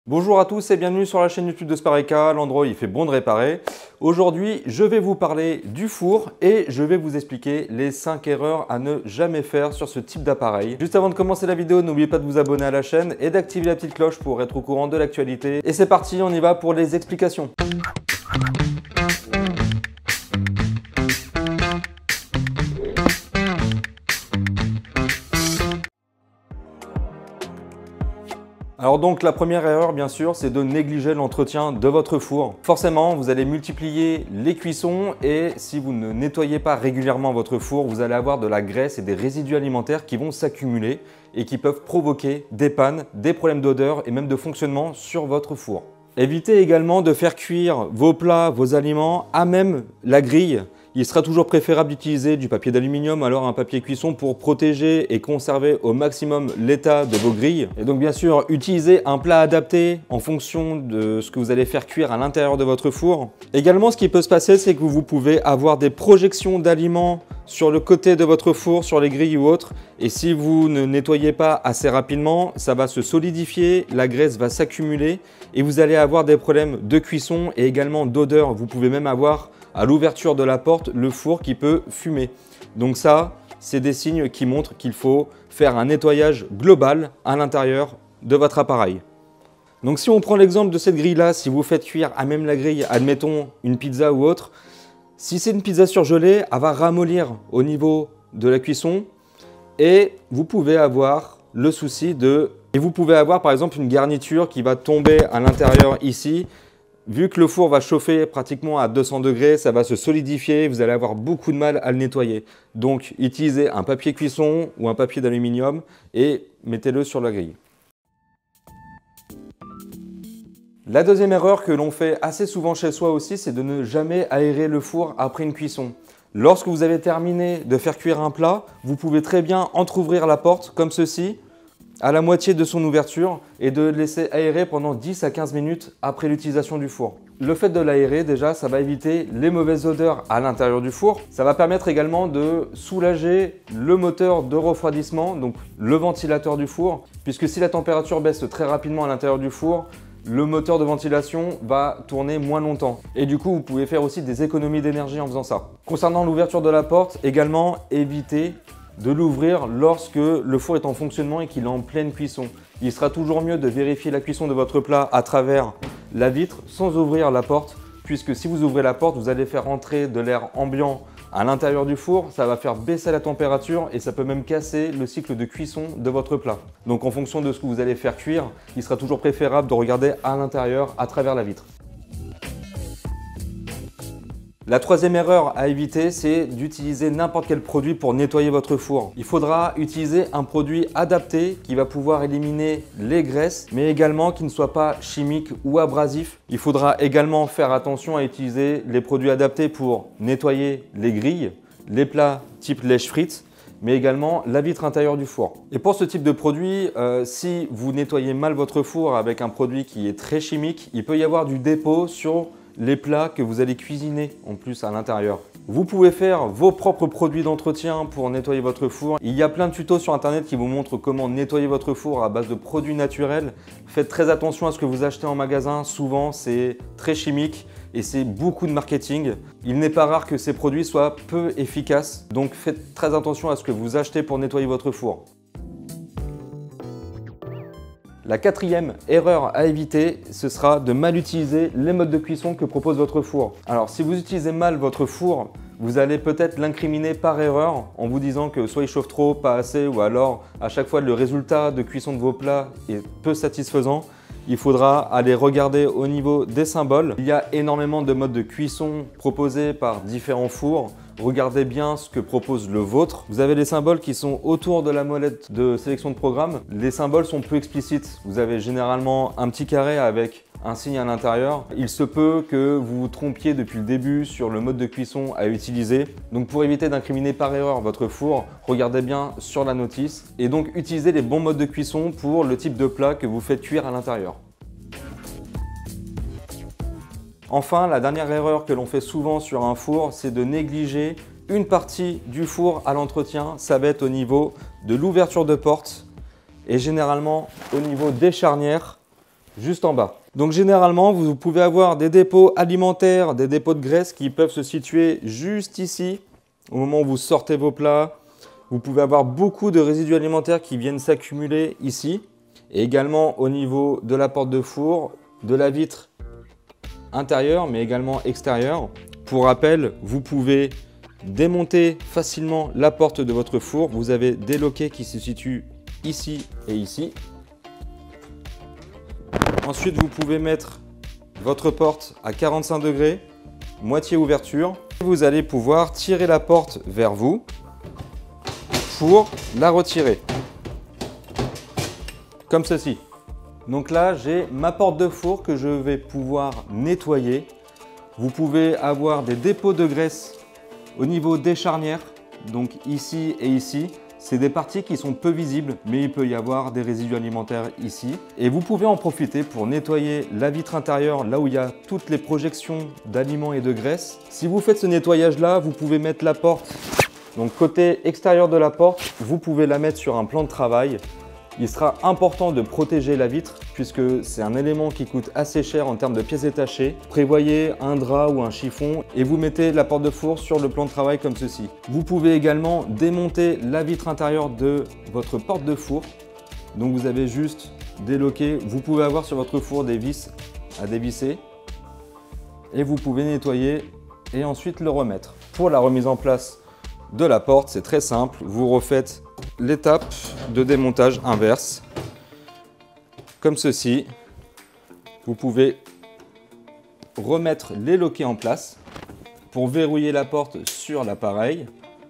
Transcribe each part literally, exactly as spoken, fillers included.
Bonjour à tous et bienvenue sur la chaîne YouTube de Spareka, l'endroit où il fait bon de réparer. Aujourd'hui, je vais vous parler du four et je vais vous expliquer les cinq erreurs à ne jamais faire sur ce type d'appareil. Juste avant de commencer la vidéo, n'oubliez pas de vous abonner à la chaîne et d'activer la petite cloche pour être au courant de l'actualité. Et c'est parti, on y va pour les explications. Alors donc la première erreur bien sûr c'est de négliger l'entretien de votre four. Forcément vous allez multiplier les cuissons et si vous ne nettoyez pas régulièrement votre four, vous allez avoir de la graisse et des résidus alimentaires qui vont s'accumuler et qui peuvent provoquer des pannes, des problèmes d'odeur et même de fonctionnement sur votre four. Évitez également de faire cuire vos plats, vos aliments à même la grille. Il sera toujours préférable d'utiliser du papier d'aluminium, alors un papier cuisson pour protéger et conserver au maximum l'état de vos grilles. Et donc bien sûr, utilisez un plat adapté en fonction de ce que vous allez faire cuire à l'intérieur de votre four. Également, ce qui peut se passer, c'est que vous pouvez avoir des projections d'aliments sur le côté de votre four, sur les grilles ou autres. Et si vous ne nettoyez pas assez rapidement, ça va se solidifier, la graisse va s'accumuler et vous allez avoir des problèmes de cuisson et également d'odeur. Vous pouvez même avoir à l'ouverture de la porte, le four qui peut fumer. Donc ça, c'est des signes qui montrent qu'il faut faire un nettoyage global à l'intérieur de votre appareil. Donc si on prend l'exemple de cette grille-là, si vous faites cuire à même la grille, admettons une pizza ou autre, si c'est une pizza surgelée, elle va ramollir au niveau de la cuisson et vous pouvez avoir le souci de... Et vous pouvez avoir par exemple une garniture qui va tomber à l'intérieur ici. Vu que le four va chauffer pratiquement à deux cents degrés, ça va se solidifier, vous allez avoir beaucoup de mal à le nettoyer. Donc, utilisez un papier cuisson ou un papier d'aluminium et mettez-le sur la grille. La deuxième erreur que l'on fait assez souvent chez soi aussi, c'est de ne jamais aérer le four après une cuisson. Lorsque vous avez terminé de faire cuire un plat, vous pouvez très bien entrouvrir la porte comme ceci, à la moitié de son ouverture et de le laisser aérer pendant dix à quinze minutes après l'utilisation du four. Le fait de l'aérer, déjà, ça va éviter les mauvaises odeurs à l'intérieur du four. Ça va permettre également de soulager le moteur de refroidissement, donc le ventilateur du four, puisque si la température baisse très rapidement à l'intérieur du four, le moteur de ventilation va tourner moins longtemps. Et du coup, vous pouvez faire aussi des économies d'énergie en faisant ça. Concernant l'ouverture de la porte, également, évitez de l'ouvrir lorsque le four est en fonctionnement et qu'il est en pleine cuisson. Il sera toujours mieux de vérifier la cuisson de votre plat à travers la vitre sans ouvrir la porte, puisque si vous ouvrez la porte, vous allez faire entrer de l'air ambiant à l'intérieur du four, ça va faire baisser la température et ça peut même casser le cycle de cuisson de votre plat. Donc en fonction de ce que vous allez faire cuire, il sera toujours préférable de regarder à l'intérieur à travers la vitre. La troisième erreur à éviter, c'est d'utiliser n'importe quel produit pour nettoyer votre four. Il faudra utiliser un produit adapté qui va pouvoir éliminer les graisses, mais également qui ne soit pas chimique ou abrasif. Il faudra également faire attention à utiliser les produits adaptés pour nettoyer les grilles, les plats type lèche-frites, mais également la vitre intérieure du four. Et pour ce type de produit, euh, si vous nettoyez mal votre four avec un produit qui est très chimique, il peut y avoir du dépôt sur les plats que vous allez cuisiner en plus à l'intérieur. Vous pouvez faire vos propres produits d'entretien pour nettoyer votre four. Il y a plein de tutos sur internet qui vous montrent comment nettoyer votre four à base de produits naturels. Faites très attention à ce que vous achetez en magasin, souvent c'est très chimique et c'est beaucoup de marketing. Il n'est pas rare que ces produits soient peu efficaces, donc faites très attention à ce que vous achetez pour nettoyer votre four. La quatrième erreur à éviter, ce sera de mal utiliser les modes de cuisson que propose votre four. Alors si vous utilisez mal votre four, vous allez peut-être l'incriminer par erreur en vous disant que soit il chauffe trop, pas assez, ou alors à chaque fois le résultat de cuisson de vos plats est peu satisfaisant. Il faudra aller regarder au niveau des symboles. Il y a énormément de modes de cuisson proposés par différents fours. Regardez bien ce que propose le vôtre. Vous avez les symboles qui sont autour de la molette de sélection de programme. Les symboles sont peu explicites. Vous avez généralement un petit carré avec un signe à l'intérieur. Il se peut que vous vous trompiez depuis le début sur le mode de cuisson à utiliser. Donc pour éviter d'incriminer par erreur votre four, regardez bien sur la notice et donc utilisez les bons modes de cuisson pour le type de plat que vous faites cuire à l'intérieur. Enfin, la dernière erreur que l'on fait souvent sur un four, c'est de négliger une partie du four à l'entretien. Ça va être au niveau de l'ouverture de porte et généralement au niveau des charnières juste en bas. Donc généralement, vous pouvez avoir des dépôts alimentaires, des dépôts de graisse qui peuvent se situer juste ici, au moment où vous sortez vos plats. Vous pouvez avoir beaucoup de résidus alimentaires qui viennent s'accumuler ici. Et également au niveau de la porte de four, de la vitre intérieure, mais également extérieure. Pour rappel, vous pouvez démonter facilement la porte de votre four. Vous avez des loquets qui se situent ici et ici. Ensuite, vous pouvez mettre votre porte à quarante-cinq degrés, moitié ouverture. Vous allez pouvoir tirer la porte vers vous pour la retirer. Comme ceci. Donc là, j'ai ma porte de four que je vais pouvoir nettoyer. Vous pouvez avoir des dépôts de graisse au niveau des charnières, donc ici et ici. C'est des parties qui sont peu visibles, mais il peut y avoir des résidus alimentaires ici. Et vous pouvez en profiter pour nettoyer la vitre intérieure, là où il y a toutes les projections d'aliments et de graisse. Si vous faites ce nettoyage-là, vous pouvez mettre la porte, donc côté extérieur de la porte, vous pouvez la mettre sur un plan de travail. Il sera important de protéger la vitre puisque c'est un élément qui coûte assez cher en termes de pièces détachées. Prévoyez un drap ou un chiffon et vous mettez la porte de four sur le plan de travail comme ceci. Vous pouvez également démonter la vitre intérieure de votre porte de four. Donc vous avez juste des loquets. Vous pouvez avoir sur votre four des vis à dévisser et vous pouvez nettoyer et ensuite le remettre. Pour la remise en place de la porte, c'est très simple. Vous refaites l'étape de démontage inverse, comme ceci. Vous pouvez remettre les loquets en place pour verrouiller la porte sur l'appareil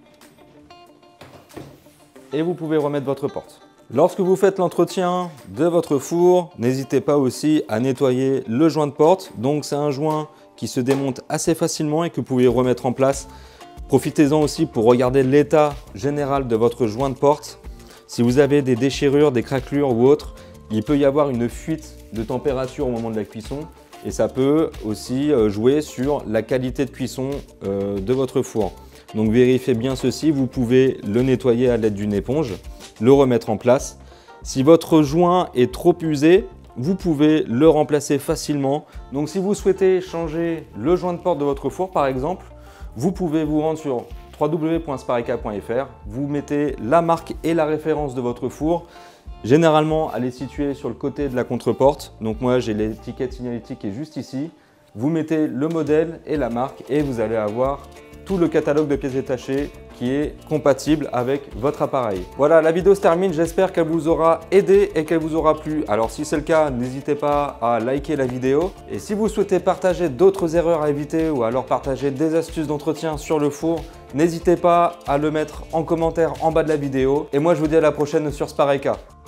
et vous pouvez remettre votre porte. Lorsque vous faites l'entretien de votre four, n'hésitez pas aussi à nettoyer le joint de porte. Donc c'est un joint qui se démonte assez facilement et que vous pouvez remettre en place. Profitez-en aussi pour regarder l'état général de votre joint de porte. Si vous avez des déchirures, des craquelures ou autres, il peut y avoir une fuite de température au moment de la cuisson et ça peut aussi jouer sur la qualité de cuisson de votre four. Donc vérifiez bien ceci, vous pouvez le nettoyer à l'aide d'une éponge, le remettre en place. Si votre joint est trop usé, vous pouvez le remplacer facilement. Donc si vous souhaitez changer le joint de porte de votre four par exemple, vous pouvez vous rendre sur w w w point spareka point f r, vous mettez la marque et la référence de votre four. Généralement, elle est située sur le côté de la contre-porte. Donc moi, j'ai l'étiquette signalétique qui est juste ici. Vous mettez le modèle et la marque et vous allez avoir tout le catalogue de pièces détachées qui est compatible avec votre appareil. Voilà, la vidéo se termine. J'espère qu'elle vous aura aidé et qu'elle vous aura plu. Alors si c'est le cas, n'hésitez pas à liker la vidéo. Et si vous souhaitez partager d'autres erreurs à éviter ou alors partager des astuces d'entretien sur le four, n'hésitez pas à le mettre en commentaire en bas de la vidéo. Et moi, je vous dis à la prochaine sur Spareka.